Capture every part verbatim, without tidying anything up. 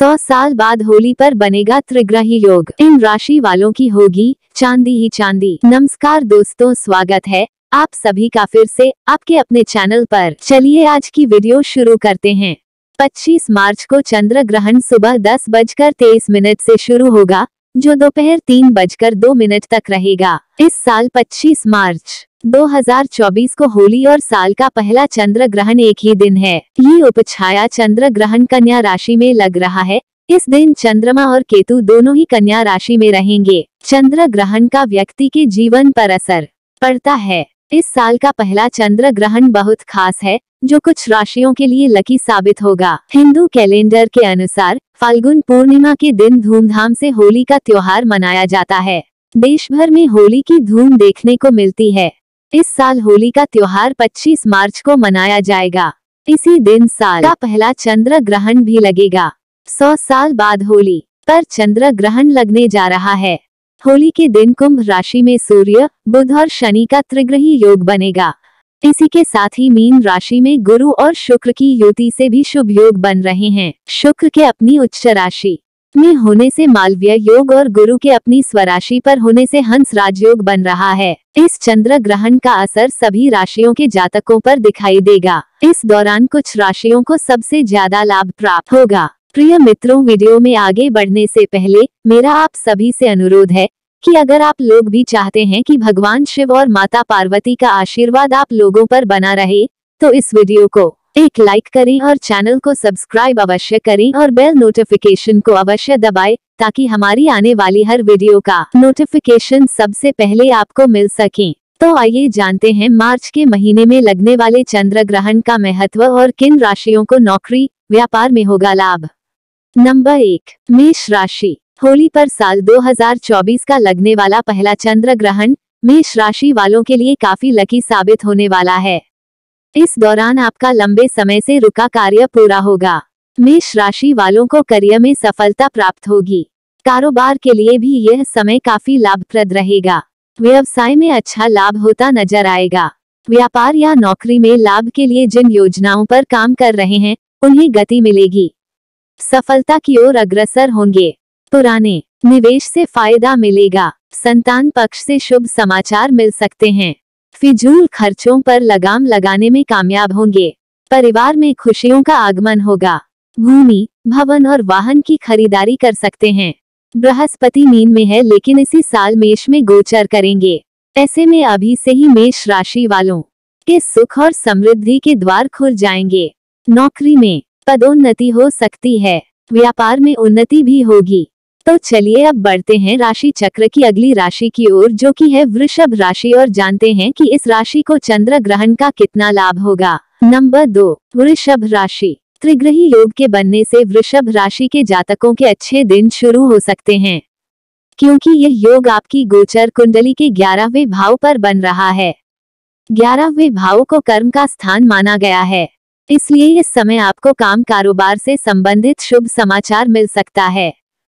सौ साल बाद होली पर बनेगा त्रिग्रही योग। इन राशि वालों की होगी चांदी ही चांदी। नमस्कार दोस्तों, स्वागत है आप सभी का फिर से आपके अपने चैनल पर। चलिए आज की वीडियो शुरू करते हैं। पच्चीस मार्च को चंद्र ग्रहण सुबह दस बजकर तेईस मिनट से शुरू होगा, जो दोपहर तीन बजकर दो मिनट तक रहेगा। इस साल पच्चीस मार्च दो हज़ार चौबीस को होली और साल का पहला चंद्र ग्रहण एक ही दिन है। ये उपछाया चंद्र ग्रहण कन्या राशि में लग रहा है। इस दिन चंद्रमा और केतु दोनों ही कन्या राशि में रहेंगे। चंद्र ग्रहण का व्यक्ति के जीवन पर असर पड़ता है। इस साल का पहला चंद्र ग्रहण बहुत खास है, जो कुछ राशियों के लिए लकी साबित होगा। हिंदू कैलेंडर के अनुसार फाल्गुन पूर्णिमा के दिन धूमधाम से होली का त्योहार मनाया जाता है। देश भर में होली की धूम देखने को मिलती है। इस साल होली का त्योहार पच्चीस मार्च को मनाया जाएगा। इसी दिन साल का पहला चंद्र ग्रहण भी लगेगा। सौ साल बाद होली पर चंद्र ग्रहण लगने जा रहा है। होली के दिन कुंभ राशि में सूर्य, बुध और शनि का त्रिग्रही योग बनेगा। इसी के साथ ही मीन राशि में गुरु और शुक्र की युति से भी शुभ योग बन रहे हैं। शुक्र के अपनी उच्च राशि में होने से मालवीय योग और गुरु के अपनी स्वराशि पर होने से हंस राजयोग बन रहा है। इस चंद्र ग्रहण का असर सभी राशियों के जातकों पर दिखाई देगा। इस दौरान कुछ राशियों को सबसे ज्यादा लाभ प्राप्त होगा। प्रिय मित्रों, वीडियो में आगे बढ़ने से पहले मेरा आप सभी से अनुरोध है कि अगर आप लोग भी चाहते हैं कि भगवान शिव और माता पार्वती का आशीर्वाद आप लोगों पर बना रहे, तो इस वीडियो को एक लाइक करें और चैनल को सब्सक्राइब अवश्य करें और बेल नोटिफिकेशन को अवश्य दबाएं, ताकि हमारी आने वाली हर वीडियो का नोटिफिकेशन सबसे पहले आपको मिल सके। तो आइए जानते हैं मार्च के महीने में लगने वाले चंद्र ग्रहण का महत्व और किन राशियों को नौकरी व्यापार में होगा लाभ। नंबर एक, मेष राशि। होली पर साल दो हज़ार चौबीस का लगने वाला पहला चंद्र ग्रहण मेष राशि वालों के लिए काफी लकी साबित होने वाला है। इस दौरान आपका लंबे समय से रुका कार्य पूरा होगा। मेष राशि वालों को करियर में सफलता प्राप्त होगी। कारोबार के लिए भी यह समय काफी लाभप्रद रहेगा। व्यवसाय में अच्छा लाभ होता नजर आएगा। व्यापार या नौकरी में लाभ के लिए जिन योजनाओं पर काम कर रहे हैं, उन्हें गति मिलेगी। सफलता की ओर अग्रसर होंगे। पुराने निवेश से फायदा मिलेगा। संतान पक्ष से शुभ समाचार मिल सकते हैं। फिजूल खर्चों पर लगाम लगाने में कामयाब होंगे। परिवार में खुशियों का आगमन होगा। भूमि, भवन और वाहन की खरीदारी कर सकते हैं। बृहस्पति मीन में है, लेकिन इसी साल मेष में गोचर करेंगे। ऐसे में अभी से ही मेष राशि वालों के सुख और समृद्धि के द्वार खुल जाएंगे। नौकरी में पदोन्नति हो सकती है। व्यापार में उन्नति भी होगी। तो चलिए अब बढ़ते हैं राशि चक्र की अगली राशि की ओर, जो कि है वृषभ राशि, और जानते हैं कि इस राशि को चंद्र ग्रहण का कितना लाभ होगा। नंबर दो, वृषभ राशि। त्रिग्रही योग के बनने से वृषभ राशि के जातकों के अच्छे दिन शुरू हो सकते हैं, क्योंकि यह योग आपकी गोचर कुंडली के ग्यारहवें भाव पर बन रहा है। ग्यारहवें भाव को कर्म का स्थान माना गया है, इसलिए इस समय आपको काम कारोबार से संबंधित शुभ समाचार मिल सकता है।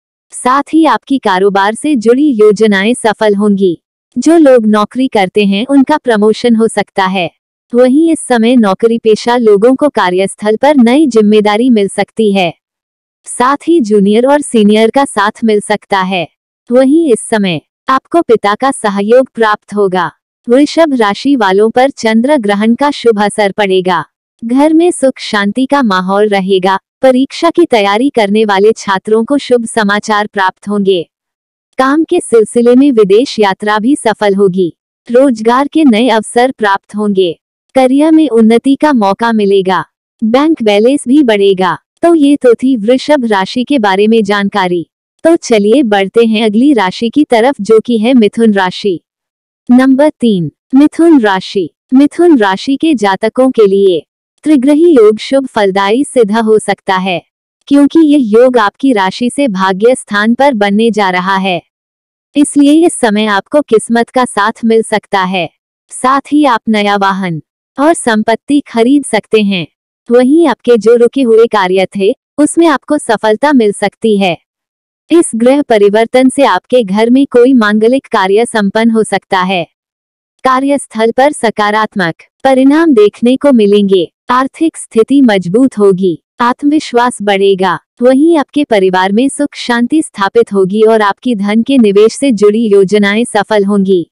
साथ ही आपकी कारोबार से जुड़ी योजनाएं सफल होंगी। जो लोग नौकरी करते हैं उनका प्रमोशन हो सकता है। वहीं इस समय नौकरी पेशा लोगों को कार्यस्थल पर नई जिम्मेदारी मिल सकती है। साथ ही जूनियर और सीनियर का साथ मिल सकता है। वहीं इस समय आपको पिता का सहयोग प्राप्त होगा। वृषभ राशि वालों पर चंद्र ग्रहण का शुभ असर पड़ेगा। घर में सुख शांति का माहौल रहेगा। परीक्षा की तैयारी करने वाले छात्रों को शुभ समाचार प्राप्त होंगे। काम के सिलसिले में विदेश यात्रा भी सफल होगी। रोजगार के नए अवसर प्राप्त होंगे। करियर में उन्नति का मौका मिलेगा। बैंक बैलेंस भी बढ़ेगा। तो ये तो थी वृषभ राशि के बारे में जानकारी। तो चलिए बढ़ते हैं अगली राशि की तरफ, जो कि है मिथुन राशि। नंबर तीन, मिथुन राशि। मिथुन राशि के जातकों के लिए त्रिग्रही योग शुभ फलदायी सिद्ध हो सकता है, क्योंकि यह योग आपकी राशि से भाग्य स्थान पर बनने जा रहा है। इसलिए इस समय आपको किस्मत का साथ मिल सकता है। साथ ही आप नया वाहन और संपत्ति खरीद सकते हैं। वहीं आपके जो रुके हुए कार्य थे, उसमें आपको सफलता मिल सकती है। इस ग्रह परिवर्तन से आपके घर में कोई मांगलिक कार्य संपन्न हो सकता है। कार्यस्थल पर सकारात्मक परिणाम देखने को मिलेंगे। आर्थिक स्थिति मजबूत होगी। आत्मविश्वास बढ़ेगा। वहीं आपके परिवार में सुख शांति स्थापित होगी और आपकी धन के निवेश से जुड़ी योजनाएं सफल होंगी।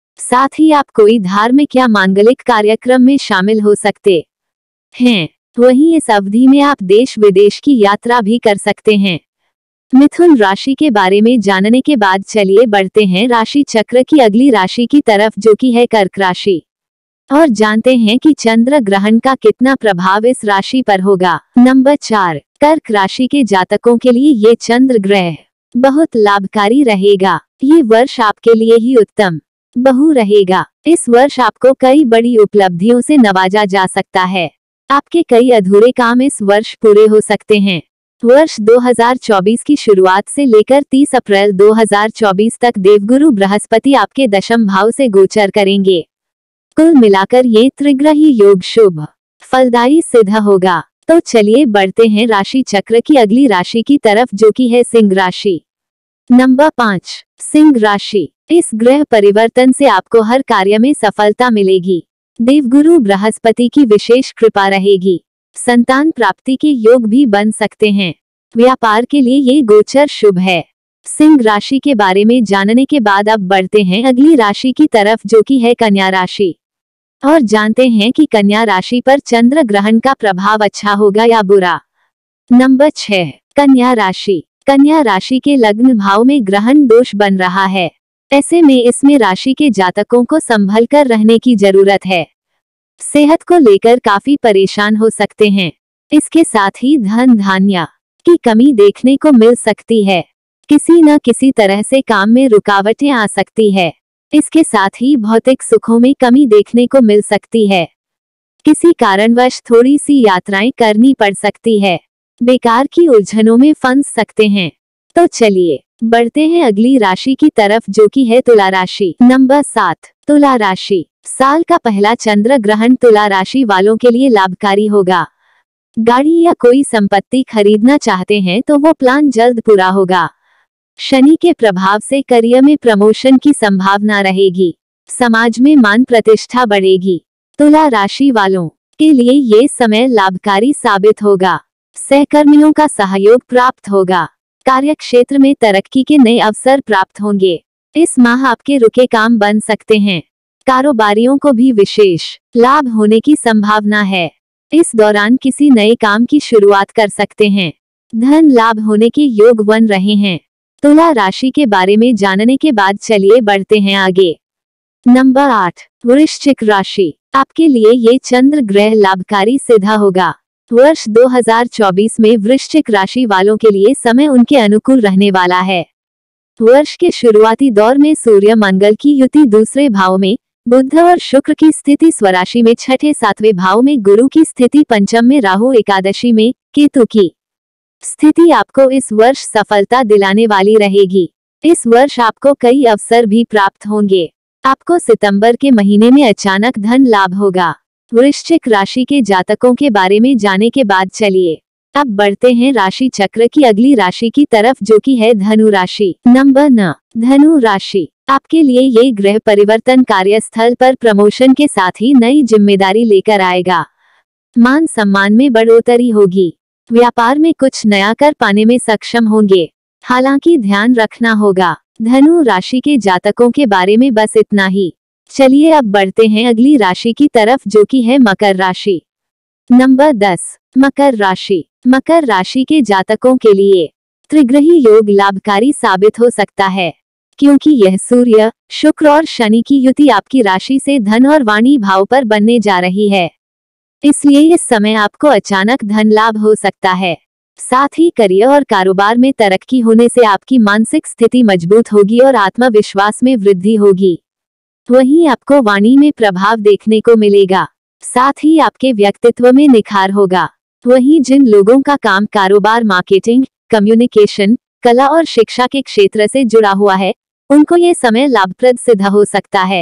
साथ ही आप कोई धार्मिक या मांगलिक कार्यक्रम में शामिल हो सकते हैं। वहीं इस अवधि में आप देश विदेश की यात्रा भी कर सकते हैं। मिथुन राशि के बारे में जानने के बाद चलिए बढ़ते हैं राशि चक्र की अगली राशि की तरफ, जो कि है कर्क राशि, और जानते हैं कि चंद्र ग्रहण का कितना प्रभाव इस राशि पर होगा। नंबर चार, कर्क राशि के जातकों के लिए ये चंद्र ग्रह बहुत लाभकारी रहेगा। ये वर्ष आपके लिए ही उत्तम बहु रहेगा। इस वर्ष आपको कई बड़ी उपलब्धियों से नवाजा जा सकता है। आपके कई अधूरे काम इस वर्ष पूरे हो सकते हैं। वर्ष दो हज़ार चौबीस की शुरुआत से लेकर तीस अप्रैल दो हज़ार चौबीस तक देवगुरु बृहस्पति आपके दशम भाव से गोचर करेंगे। कुल मिलाकर ये त्रिग्रही योग शुभ फलदायी सिद्ध होगा। तो चलिए बढ़ते हैं राशि चक्र की अगली राशि की तरफ, जो कि है सिंह राशि। नंबर पाँच, सिंह राशि। इस ग्रह परिवर्तन से आपको हर कार्य में सफलता मिलेगी। देवगुरु बृहस्पति की विशेष कृपा रहेगी। संतान प्राप्ति के योग भी बन सकते हैं। व्यापार के लिए ये गोचर शुभ है। सिंह राशि के बारे में जानने के बाद अब बढ़ते हैं अगली राशि की तरफ, जो कि है कन्या राशि, और जानते हैं कि कन्या राशि पर चंद्र ग्रहण का प्रभाव अच्छा होगा या बुरा। नंबर छह, कन्या राशि। कन्या राशि के लग्न भाव में ग्रहण दोष बन रहा है। ऐसे में इसमें राशि के जातकों को संभल कर रहने की जरूरत है। सेहत को लेकर काफी परेशान हो सकते हैं। इसके साथ ही धन धान्य की कमी देखने को मिल सकती है। किसी न किसी तरह से काम में रुकावटें आ सकती है। इसके साथ ही भौतिक सुखों में कमी देखने को मिल सकती है। किसी कारणवश थोड़ी सी यात्राएं करनी पड़ सकती है। बेकार की उलझनों में फंस सकते हैं। तो चलिए बढ़ते हैं अगली राशि की तरफ, जो कि है तुला राशि। नंबर सात, तुला राशि। साल का पहला चंद्र ग्रहण तुला राशि वालों के लिए लाभकारी होगा। गाड़ी या कोई संपत्ति खरीदना चाहते हैं तो वो प्लान जल्द पूरा होगा। शनि के प्रभाव से करियर में प्रमोशन की संभावना रहेगी। समाज में मान प्रतिष्ठा बढ़ेगी। तुला राशि वालों के लिए ये समय लाभकारी साबित होगा। सहकर्मियों का सहयोग प्राप्त होगा। कार्य क्षेत्र में तरक्की के नए अवसर प्राप्त होंगे। इस माह आपके रुके काम बन सकते हैं। कारोबारियों को भी विशेष लाभ होने की संभावना है। इस दौरान किसी नए काम की शुरुआत कर सकते हैं। धन लाभ होने के योग बन रहे हैं। तुला राशि के बारे में जानने के बाद चलिए बढ़ते हैं आगे। नंबर आठ, वृश्चिक राशि। आपके लिए ये चंद्र ग्रह लाभकारी सिद्ध होगा। वर्ष दो हज़ार चौबीस में वृश्चिक राशि वालों के लिए समय उनके अनुकूल रहने वाला है। वर्ष के शुरुआती दौर में सूर्य मंगल की युति दूसरे भाव में, बुध और शुक्र की स्थिति स्वराशि में छठे सातवें भाव में, गुरु की स्थिति पंचम में, राहु एकादशी में, केतु की स्थिति आपको इस वर्ष सफलता दिलाने वाली रहेगी। इस वर्ष आपको कई अवसर भी प्राप्त होंगे। आपको सितंबर के महीने में अचानक धन लाभ होगा। वृश्चिक राशि के जातकों के बारे में जाने के बाद चलिए अब बढ़ते हैं राशि चक्र की अगली राशि की तरफ, जो कि है धनु राशि। नंबर नौ, धनु राशि। आपके लिए ये ग्रह परिवर्तन कार्यस्थल पर प्रमोशन के साथ ही नई जिम्मेदारी लेकर आएगा। मान सम्मान में बढ़ोतरी होगी। व्यापार में कुछ नया कर पाने में सक्षम होंगे। हालांकि ध्यान रखना होगा। धनु राशि के जातकों के बारे में बस इतना ही। चलिए अब बढ़ते हैं अगली राशि की तरफ, जो कि है मकर राशि। नंबर दस, मकर राशि। मकर राशि के जातकों के लिए त्रिग्रही योग लाभकारी साबित हो सकता है, क्योंकि यह सूर्य, शुक्र और शनि की युति आपकी राशि से धन और वाणी भाव पर बनने जा रही है। इसलिए इस समय आपको अचानक धन लाभ हो सकता है। साथ ही करियर और कारोबार में तरक्की होने से आपकी मानसिक स्थिति मजबूत होगी और आत्मविश्वास में वृद्धि होगी। वहीं आपको वाणी में प्रभाव देखने को मिलेगा। साथ ही आपके व्यक्तित्व में निखार होगा। वहीं जिन लोगों का काम कारोबार, मार्केटिंग, कम्युनिकेशन, कला और शिक्षा के क्षेत्र से जुड़ा हुआ है, उनको ये समय लाभप्रद सिद्ध हो सकता है।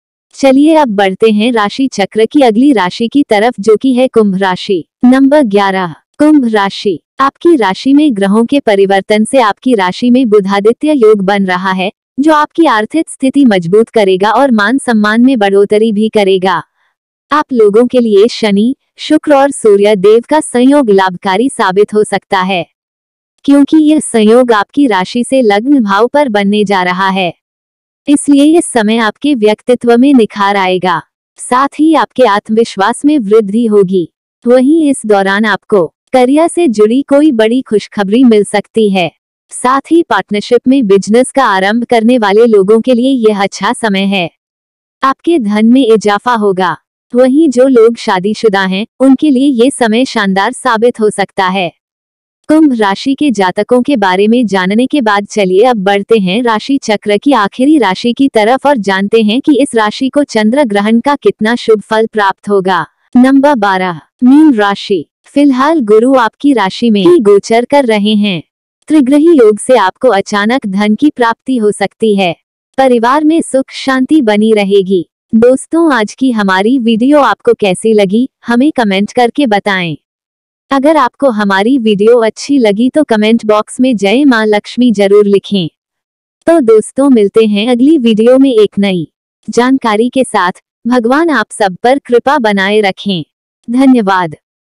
चलिए अब बढ़ते हैं राशि चक्र की अगली राशि की तरफ, जो कि है कुंभ राशि। नंबर ग्यारह, कुंभ राशि। आपकी राशि में ग्रहों के परिवर्तन से आपकी राशि में बुधादित्य योग बन रहा है, जो आपकी आर्थिक स्थिति मजबूत करेगा और मान सम्मान में बढ़ोतरी भी करेगा। आप लोगों के लिए शनि, शुक्र और सूर्य देव का संयोग लाभकारी साबित हो सकता है, क्योंकि यह संयोग आपकी राशि से लग्न भाव पर बनने जा रहा है। इसलिए इस समय आपके व्यक्तित्व में निखार आएगा, साथ ही आपके आत्मविश्वास में वृद्धि होगी। वहीं इस दौरान आपको करियर से जुड़ी कोई बड़ी खुशखबरी मिल सकती है। साथ ही पार्टनरशिप में बिजनेस का आरंभ करने वाले लोगों के लिए यह अच्छा समय है। आपके धन में इजाफा होगा। वहीं जो लोग शादीशुदा हैं, उनके लिए ये समय शानदार साबित हो सकता है। कुंभ राशि के जातकों के बारे में जानने के बाद चलिए अब बढ़ते हैं राशि चक्र की आखिरी राशि की तरफ और जानते हैं कि इस राशि को चंद्र ग्रहण का कितना शुभ फल प्राप्त होगा। नंबर बारह, मीन राशि। फिलहाल गुरु आपकी राशि में ही गोचर कर रहे हैं। त्रिग्रही योग से आपको अचानक धन की प्राप्ति हो सकती है। परिवार में सुख शांति बनी रहेगी। दोस्तों, आज की हमारी वीडियो आपको कैसी लगी, हमें कमेंट करके बताएं। अगर आपको हमारी वीडियो अच्छी लगी तो कमेंट बॉक्स में जय मां लक्ष्मी जरूर लिखें। तो दोस्तों, मिलते हैं अगली वीडियो में एक नई जानकारी के साथ। भगवान आप सब पर कृपा बनाए रखें। धन्यवाद।